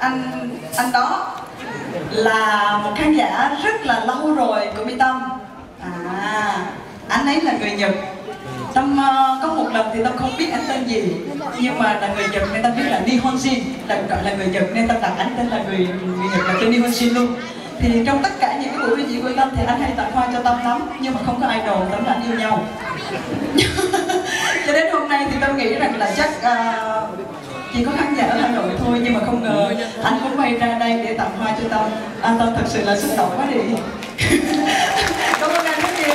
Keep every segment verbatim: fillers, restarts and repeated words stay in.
anh anh đó là một khán giả rất là lâu rồi của Mỹ Tâm. À, anh ấy là người Nhật. Tâm uh, có một lần thì Tâm không biết anh tên gì, nhưng mà là người Nhật nên Tâm biết là Nihonshin, là gọi là người Nhật nên Tâm đặt anh tên là người, người Nhật là tên Nihonshin luôn. Thì trong tất cả những cái buổi biểu diễn của Tâm thì anh hay tặng hoa cho Tâm lắm, nhưng mà không có idol, Tâm là anh yêu nhau. Cho đến hôm nay thì Tâm nghĩ rằng là chắc uh, chỉ có khán giả ở Hà Nội thôi, nhưng mà không ngờ anh cũng bay ra đây để tặng hoa cho Tâm. Anh Tâm thật sự là xúc động quá đi. Cảm ơn anh rất nhiều.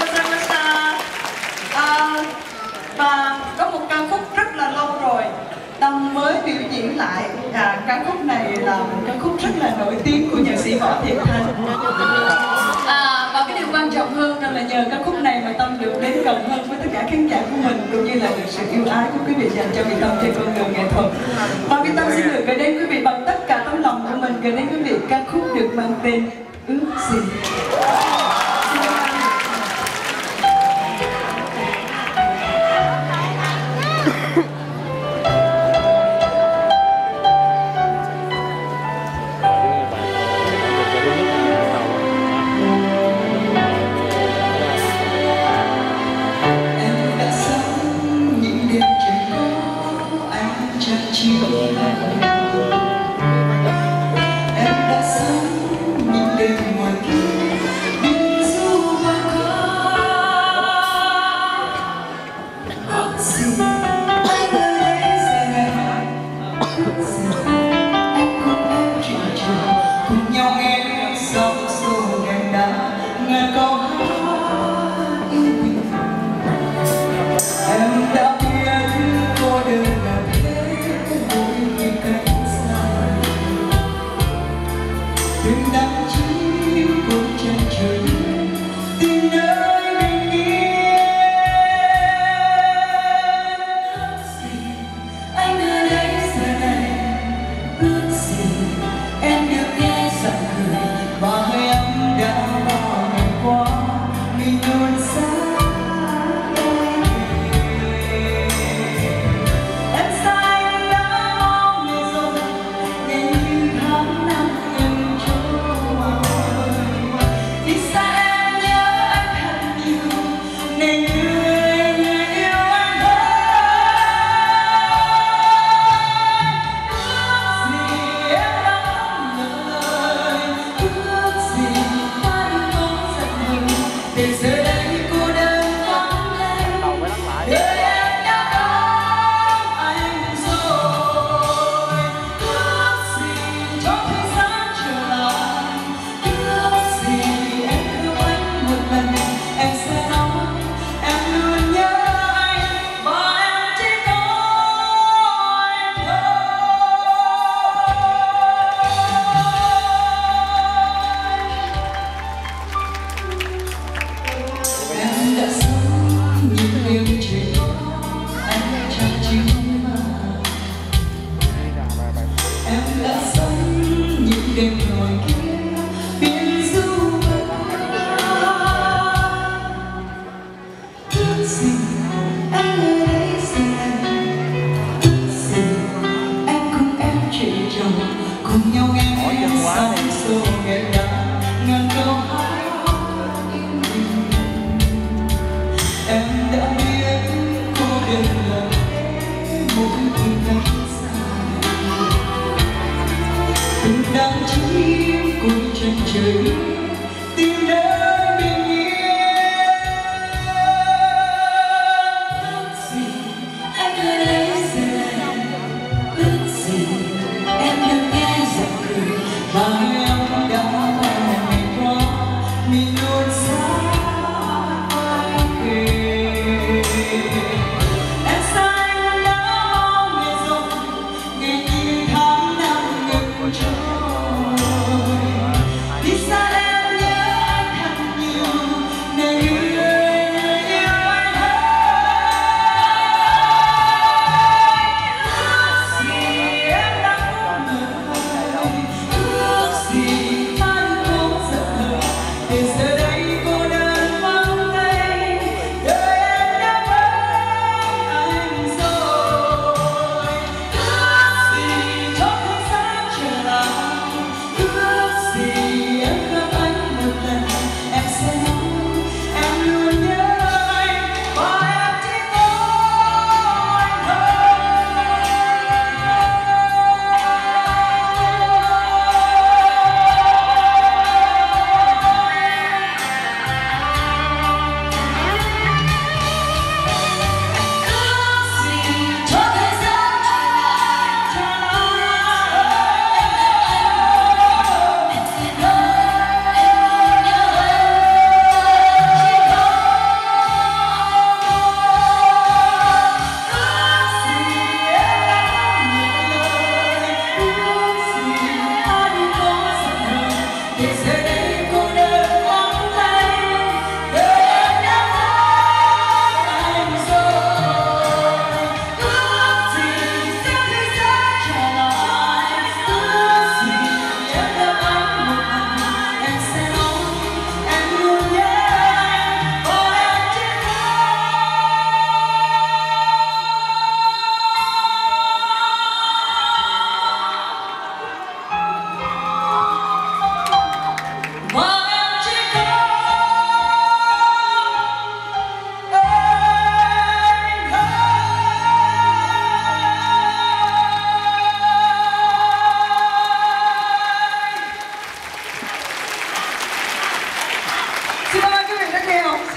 À, và có một ca khúc rất là lâu rồi Tâm mới biểu diễn lại. À, ca khúc này là một ca khúc rất là nổi tiếng của nhạc sĩ Võ Thiện Thanh. À, và cái điều quan trọng hơn là nhờ ca khúc này mà Tâm được đến gần hơn với tất cả khán giả của mình, cũng như là được sự yêu ái của quý vị dành cho Mỹ Tâm trên con đường nghệ thuật. Và Mỹ Tâm xin được gửi đến quý vị bằng tất cả tấm lòng của mình, gửi đến quý vị ca khúc được mang tên Ước Gì.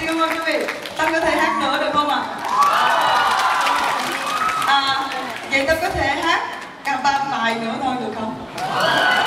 cảm ơn quý vị. Tâm có thể hát nữa được không ạ? À, vậy Tâm có thể hát cả ba bài nữa thôi được không?